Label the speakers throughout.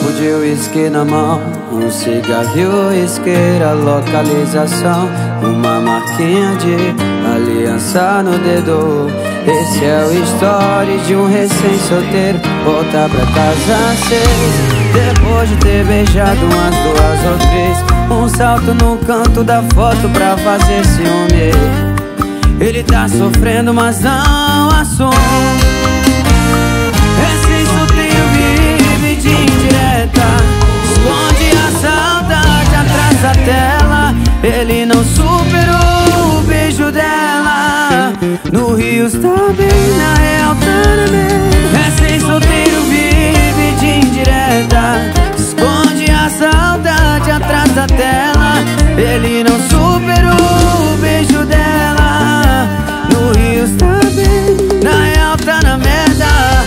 Speaker 1: copo de uísque na mão, um cigarro, isqueira, localização, uma marquinha de aliança no dedo. Esse é o story de um recém-solteiro, voltar pra casa às 6, depois de ter beijado umas 2 ou 3. Um salto no canto da foto pra fazer ciúme. Ele tá sofrendo, mas não assume. Recém-solteiro vive de indireta, esconde a saudade atrás da tela. Ele não superou o beijo dela. No Rio está bem, na real tá na merda. Recém-solteiro vive de indireta, esconde a saudade atrás da tela. Ele não superou o beijo dela. No Rio está bem, na real tá na merda.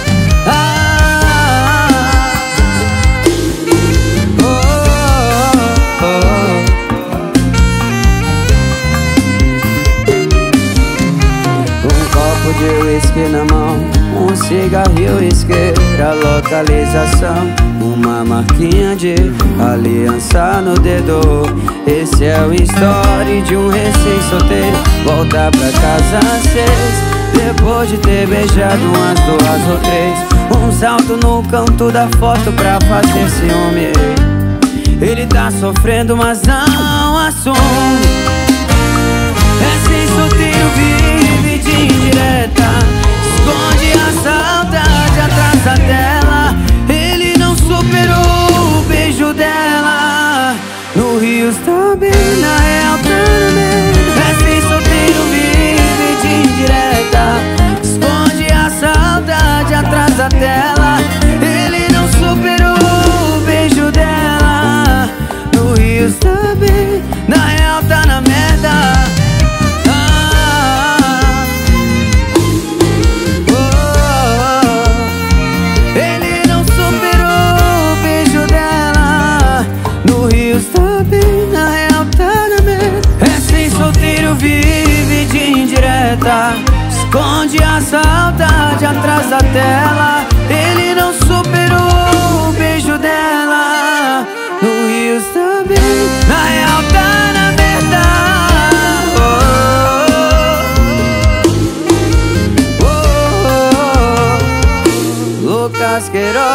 Speaker 1: De uísque na mão, um cigarro, isqueira, localização, uma marquinha de aliança no dedo. Esse é o story de um recém-solteiro, voltar pra casa às 6, depois de ter beijado umas 2 ou 3. Um salto no canto da foto pra fazer ciúme. Ele tá sofrendo, mas não assume. Recém-solteiro vive de indireta, esconde a saudade atrás da tela. Ele não superou o beijo dela. No Rio está bem, na real tá na merda. Recém-solteiro vive de indireta, esconde a saudade atrás da tela. Ele não superou o beijo dela. No Rio está bem, na real tá na merda. Recém-solteiro vive de indireta, esconde a saudade atrás da tela. Ele não superou o beijo dela. No Rio está bem, na real tá na merda. Lucas Queiroz.